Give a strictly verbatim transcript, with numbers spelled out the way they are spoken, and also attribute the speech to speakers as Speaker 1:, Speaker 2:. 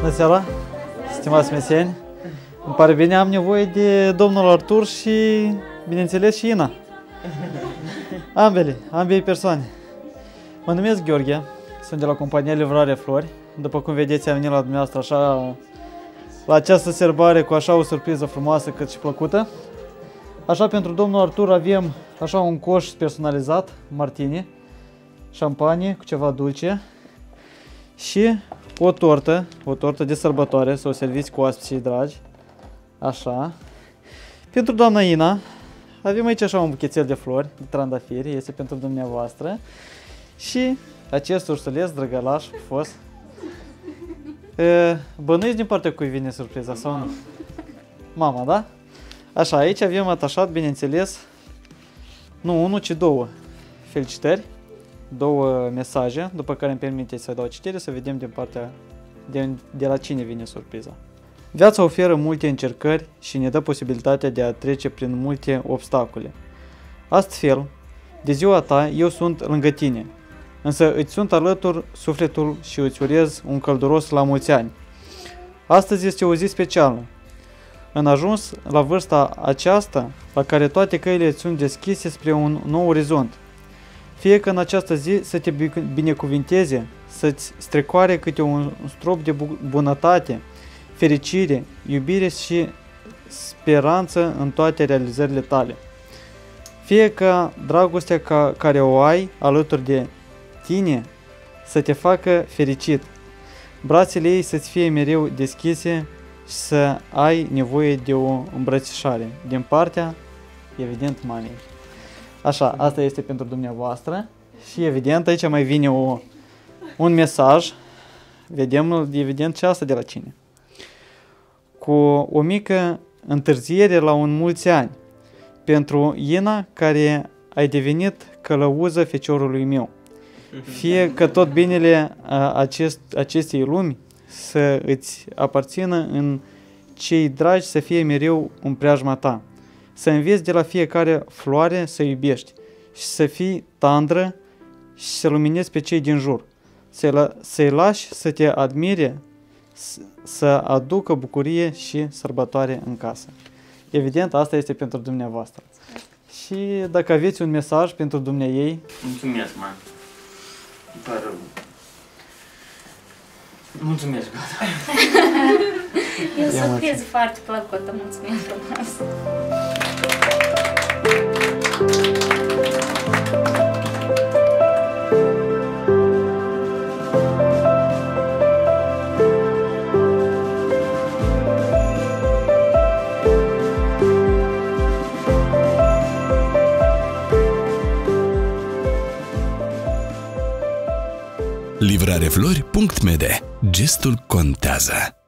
Speaker 1: Bună seara, stimați meseni. Îmi pare bine, am nevoie de domnul Artur și, bineînțeles, și Ina. Ambele, ambele persoane. Mă numesc Gheorghe, sunt de la compania Livrare Flori. După cum vedeți, am venit la dumneavoastră așa, la această sărbare cu așa o surpriză frumoasă cât și plăcută. Așa, pentru domnul Artur avem așa un coș personalizat, martini, șampanie cu ceva dulce și o tortă, o tortă de sărbătoare, să o serviți cu oaspeții dragi. Așa. Pentru doamna Ina avem aici așa un buchețel de flori, de trandafiri, este pentru dumneavoastră. Și acest ursuleț drăgălaș frumos. Bănuiți din partea cui vine surpriza sau nu? Mama, da? Așa, aici avem atașat, bineînțeles, nu unul, ci două felicitări, două mesaje, după care îmi permiteți să dau citire, să vedem din partea de, de la cine vine surpriza. Viața oferă multe încercări și ne dă posibilitatea de a trece prin multe obstacole. Astfel, de ziua ta, eu sunt lângă tine, însă îți sunt alături sufletul și îți urez un călduros la mulți ani. Astăzi este o zi specială. În ajuns la vârsta aceasta, la care toate căile îți sunt deschise spre un nou orizont. Fie că în această zi să te binecuvinteze, să-ți strecoare câte un strop de bunătate, fericire, iubire și speranță în toate realizările tale. Fie ca dragostea ca, care o ai alături de tine să te facă fericit, brațele ei să-ți fie mereu deschise și să ai nevoie de o îmbrățișare din partea, evident, mamei. Așa, asta este pentru dumneavoastră și evident aici mai vine o, un mesaj, vedem evident și asta de la cine. Cu o mică întârziere la un mulți ani, pentru Ina care ai devenit călăuză feciorului meu. Fie că tot binele acest, acestei lumi să îți aparțină în cei dragi, să fie mereu în preajma ta. Să înveți de la fiecare floare să iubești și să fii tandră și să luminezi pe cei din jur. Să-i lași să te admire, să aducă bucurie și sărbătoare în casă. Evident, asta este pentru dumneavoastră. Și dacă aveți un mesaj pentru dumneiei...
Speaker 2: Mulțumesc, man. Îmi pare rău. Mulțumesc, gata.
Speaker 3: E o surpriză foarte plăcută, mulțumim frumos.
Speaker 4: livrareflori punct m d. Gestul contează.